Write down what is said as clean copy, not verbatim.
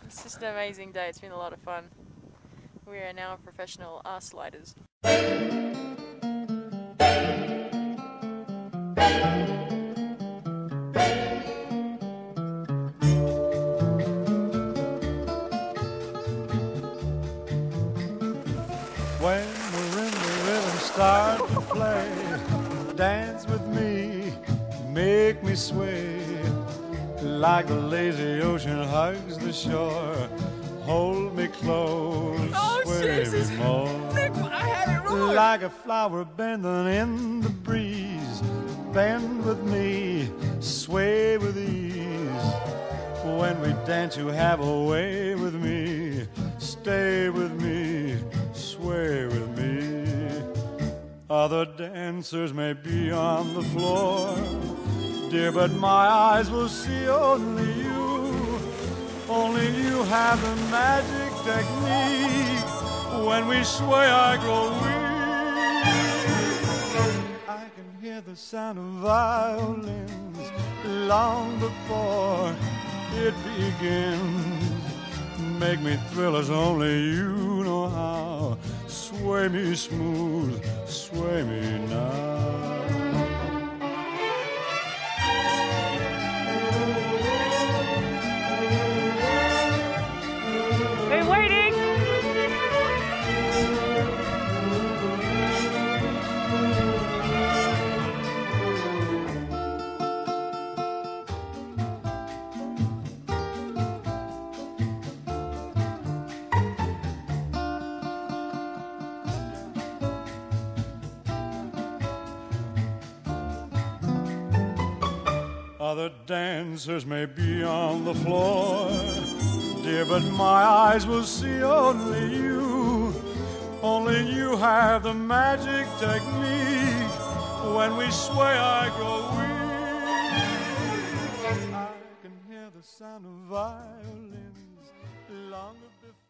It's just an amazing day. It's been a lot of fun. We are now professional arse sliders. When we're in the rhythm, start to play. Dance with me, make me sway. Like the lazy ocean hugs the shore. Hold me close, sway me more. I had it wrong. Like a flower bending in the breeze. Bend with me, sway with ease. When we dance, you have a way with me. Stay with me, sway with me. Other dancers may be on the floor, dear, but my eyes will see only you. Only you have the magic technique. When we sway, I grow weak. I can hear the sound of violins long before it begins. Make me thrill as only you know how. Sway me smooth, sway me now. Been waiting. Other dancers may be on the floor, dear, but my eyes will see only you. Only you have the magic technique. When we sway, I grow weak. I can hear the sound of violins long before